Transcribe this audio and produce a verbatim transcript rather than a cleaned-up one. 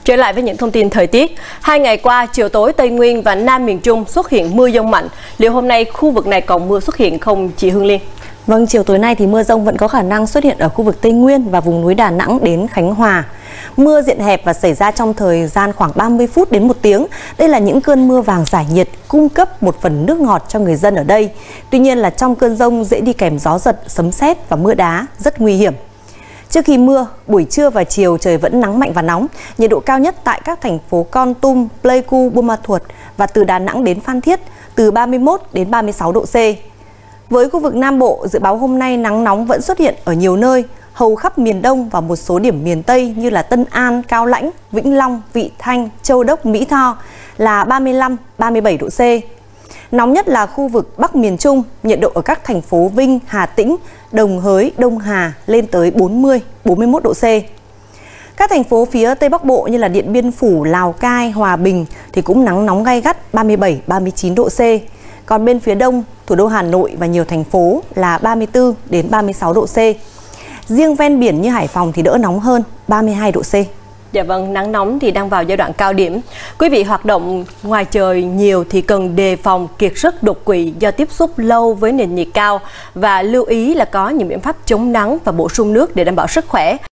Trở lại với những thông tin thời tiết. Hai ngày qua, chiều tối Tây Nguyên và Nam miền Trung xuất hiện mưa dông mạnh. Liệu hôm nay khu vực này còn mưa xuất hiện không, chị Hương Liên? Vâng, chiều tối nay thì mưa dông vẫn có khả năng xuất hiện ở khu vực Tây Nguyên và vùng núi Đà Nẵng đến Khánh Hòa. Mưa diện hẹp và xảy ra trong thời gian khoảng ba mươi phút đến một tiếng. Đây là những cơn mưa vàng giải nhiệt cung cấp một phần nước ngọt cho người dân ở đây. Tuy nhiên là trong cơn dông dễ đi kèm gió giật, sấm sét và mưa đá rất nguy hiểm. Trước khi mưa, buổi trưa và chiều trời vẫn nắng mạnh và nóng. Nhiệt độ cao nhất tại các thành phố Kon Tum, Pleiku, Buôn Ma Thuột và từ Đà Nẵng đến Phan Thiết từ ba mươi mốt đến ba mươi sáu độ C. Với khu vực Nam Bộ, dự báo hôm nay nắng nóng vẫn xuất hiện ở nhiều nơi, hầu khắp miền Đông và một số điểm miền Tây như là Tân An, Cao Lãnh, Vĩnh Long, Vị Thanh, Châu Đốc, Mỹ Tho là ba mươi lăm đến ba mươi bảy độ C. Nóng nhất là khu vực Bắc miền Trung, nhiệt độ ở các thành phố Vinh, Hà Tĩnh, Đồng Hới, Đông Hà lên tới bốn mươi đến bốn mươi mốt độ C. Các thành phố phía Tây Bắc Bộ như là Điện Biên Phủ, Lào Cai, Hòa Bình thì cũng nắng nóng gay gắt ba mươi bảy đến ba mươi chín độ C. Còn bên phía Đông, thủ đô Hà Nội và nhiều thành phố là ba mươi tư đến ba mươi sáu độ C. Riêng ven biển như Hải Phòng thì đỡ nóng hơn, ba mươi hai độ C. Dạ vâng, nắng nóng thì đang vào giai đoạn cao điểm. Quý vị hoạt động ngoài trời nhiều thì cần đề phòng kiệt sức, đột quỵ do tiếp xúc lâu với nền nhiệt cao và lưu ý là có những biện pháp chống nắng và bổ sung nước để đảm bảo sức khỏe.